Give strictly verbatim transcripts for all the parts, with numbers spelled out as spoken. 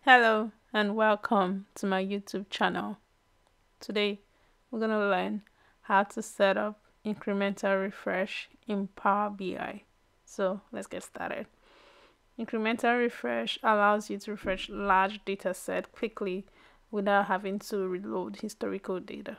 Hello and welcome to my YouTube channel. Today we're going to learn how to set up incremental refresh in Power B I. So let's get started. Incremental refresh allows you to refresh large data set quickly without having to reload historical data.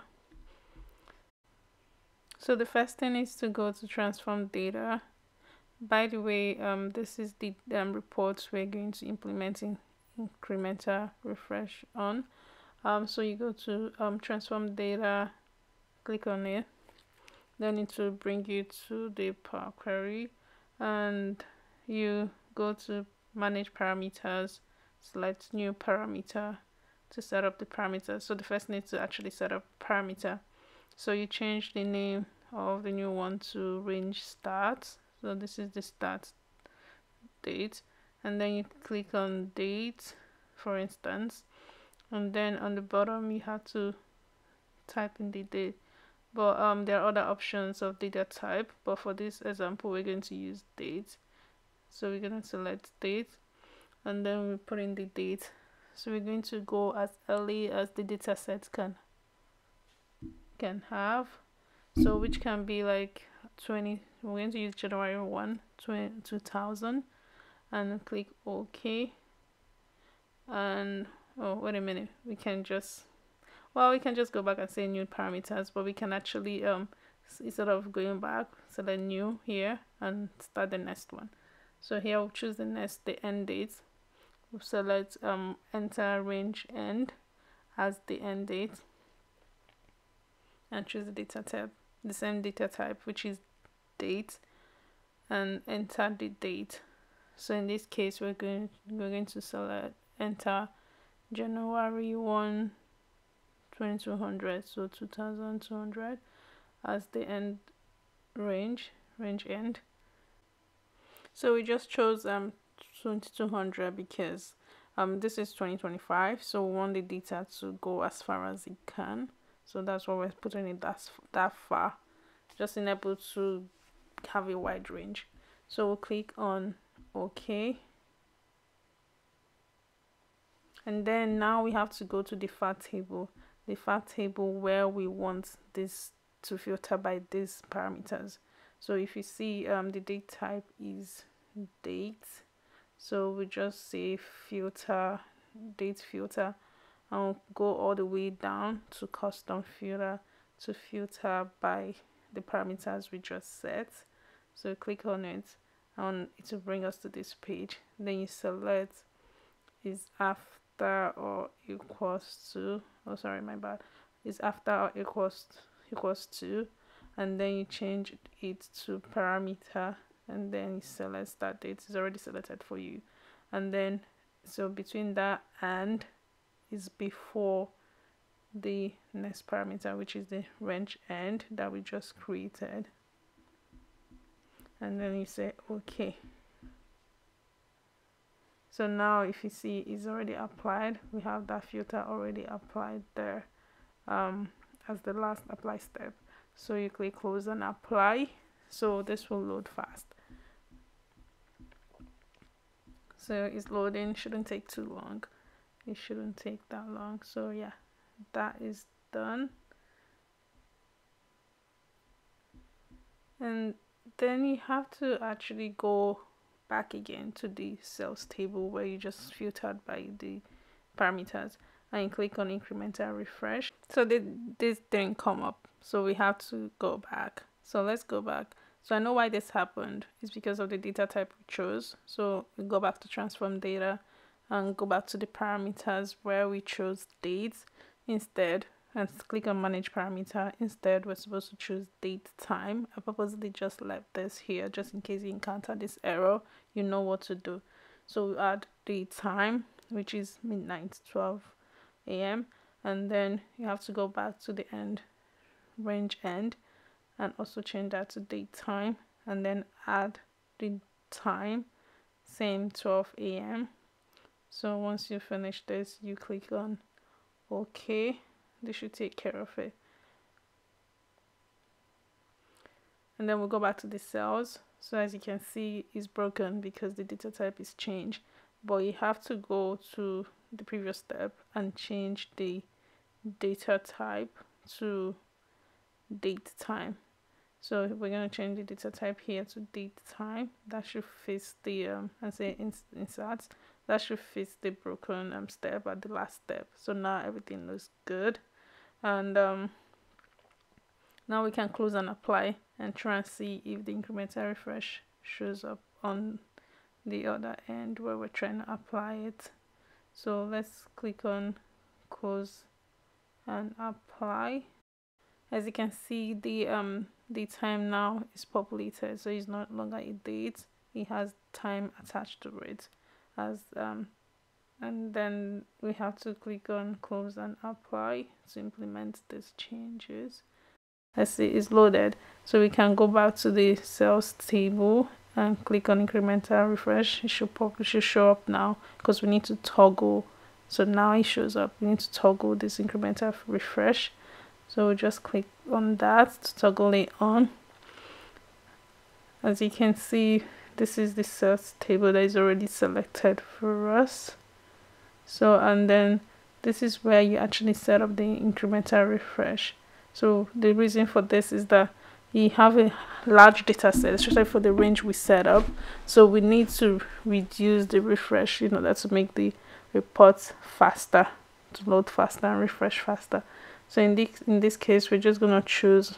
So the first thing is to go to transform data. By the way, um, this is the um, reports we're going to implement in incremental refresh on. Um, so you go to um, transform data, click on it, then it will bring you to the Power Query, and you go to manage parameters, select new parameter to set up the parameter. So the first need to actually set up parameter. So you change the name of the new one to range start. So this is the start date, and then you click on date, for instance, and then on the bottom you have to type in the date. But um, there are other options of data type, but for this example we're going to use date. So we're going to select date, and then we put in the date. So we're going to go as early as the data set can can have, so which can be like twenty. We're going to use January first, two thousand, and click OK. And oh, wait a minute, we can just well we can just go back and say new parameters, but we can actually um instead of going back, select new here and start the next one. So here we'll choose the next the end date. We'll select um enter range end as the end date and choose the data type, the same data type, which is date, and enter the date. So in this case we're going we're going to select enter January first, twenty-two hundred, so two thousand two hundred as the end range range end. So we just chose um twenty-two hundred because um this is twenty twenty-five, so we want the data to go as far as it can. So that's why we're putting it that that far, just enable to have a wide range. So we'll click on OK, and then now we have to go to the fact table the fact table where we want this to filter by these parameters. So if you see um the date type is date, so we just say filter date filter, and we'll go all the way down to custom filter to filter by the parameters we just set. So click on it and it will bring us to this page. Then you select is after or equals to, oh sorry my bad, is after or equals equals to, and then you change it to parameter, and then you select start date. It's already selected for you, and then so between that and is before the next parameter, which is the range end that we just created, and then you say okay. So now if you see it's already applied, we have that filter already applied there um, as the last apply step. So you click close and apply. So this will load fast. So it's loading, shouldn't take too long. It shouldn't take that long. So yeah, that is done. And then you have to actually go back again to the sales table where you just filtered by the parameters, and you click on incremental refresh. So the, this didn't come up, so we have to go back. So let's go back. So I know why this happened. It's because of the data type we chose. So we go back to transform data and go back to the parameters where we chose dates instead, and click on manage parameter. Instead we're supposed to choose date time. I purposely just left this here just in case you encounter this error, you know what to do. So we add the time, which is midnight twelve A M and then you have to go back to the end range end and also change that to date time, and then add the time, same twelve A M So once you finish this, you click on OK. This should take care of it. And then we'll go back to the cells. So as you can see, it's broken because the data type is changed. but you have to go to the previous step and change the data type to date time. So we're going to change the data type here to date time. That should fit the um and say ins insert. That should fit the broken um step at the last step. So now everything looks good, and um now we can close and apply and try and see if the incremental refresh shows up on the other end where we're trying to apply it. So let's click on close and apply. As you can see, the um the time now is populated, so it's no longer a date, it has time attached to it. As um and then we have to click on close and apply to implement these changes. Let's see, it's loaded, so we can go back to the sales table and click on incremental refresh. It should pop, it should show up now because we need to toggle. So now it shows up. We need to toggle this incremental refresh. So we'll just click on that to toggle it on. As you can see, this is the sales table that is already selected for us. So, and then this is where you actually set up the incremental refresh. So the reason for this is that you have a large data set, especially for the range we set up. So we need to reduce the refresh in order to make the reports faster, to load faster and refresh faster. So in this in this case, we're just gonna choose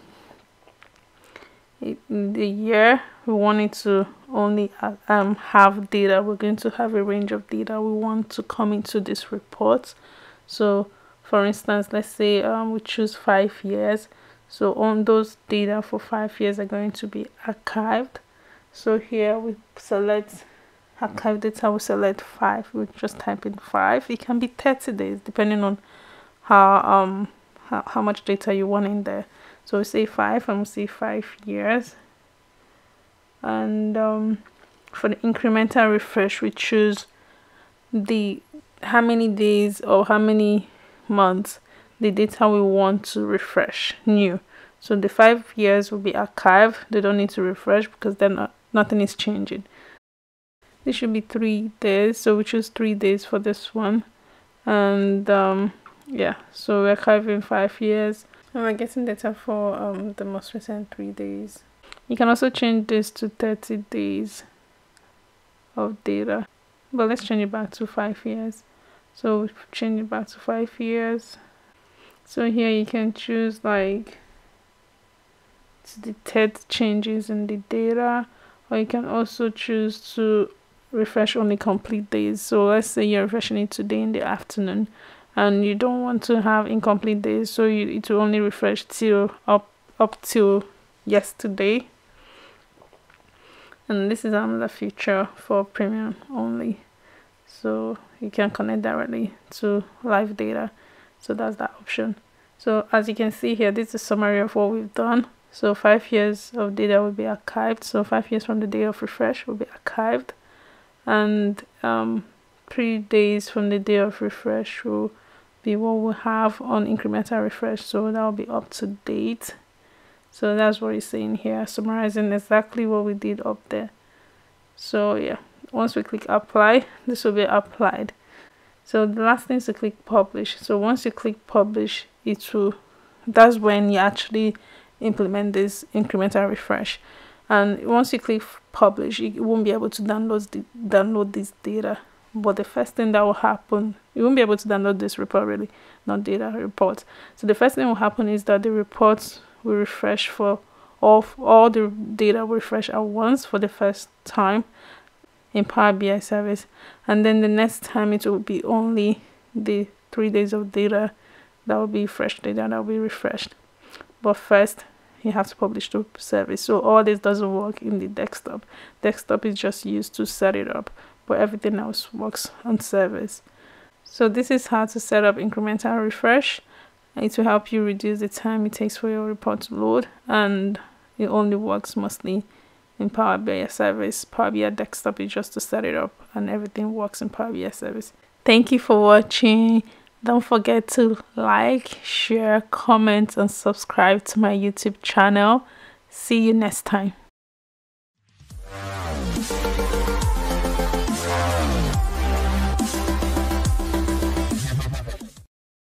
in the year we want it to only uh, um have data. We're going to have a range of data we want to come into this report. So for instance, let's say um we choose five years. So on those data for five years are going to be archived. So here we select archive data, we select five. We just type in five. It can be thirty days depending on how um how, how much data you want in there. So we say five and we say five years. And um for the incremental refresh, we choose the how many days or how many months the data we want to refresh new. So the five years will be archived. They don't need to refresh because then not, nothing is changing. This should be three days, so we choose three days for this one. And um yeah, so we're archiving five years and we're getting data for um the most recent three days. You can also change this to thirty days of data, but let's change it back to five years. So change it back to five years. So here you can choose like to detect changes in the data, or you can also choose to refresh only complete days. So let's say you're refreshing it today in the afternoon and you don't want to have incomplete days, so you it will only refresh till up up till yesterday. And this is another feature for premium only, so you can connect directly to live data. So that's that option. So as you can see here, this is a summary of what we've done. So five years of data will be archived. So five years from the day of refresh will be archived, and um, three days from the day of refresh will be what we have on incremental refresh. So that will be up to date. So that's what it's saying here, summarizing exactly what we did up there. So yeah, once we click apply, this will be applied. So the last thing is to click publish. So once you click publish, it will, that's when you actually implement this incremental refresh. And once you click publish, you won't be able to download the download this data. But the first thing that will happen, you won't be able to download this report, really, not data, report. So the first thing will happen is that the reports will refresh for all all the data will refresh at once for the first time in Power B I service, and then the next time it will be only the three days of data that will be fresh data that will be refreshed. But first you have to publish the service. So all this doesn't work in the desktop. Desktop is just used to set it up, but everything else works on service. So this is how to set up incremental refresh. It will help you reduce the time it takes for your report to load, and it only works mostly in Power B I service. Power B I desktop is just to set it up, and everything works in Power B I service. Thank you for watching. Don't forget to like, share, comment, and subscribe to my YouTube channel. See you next time.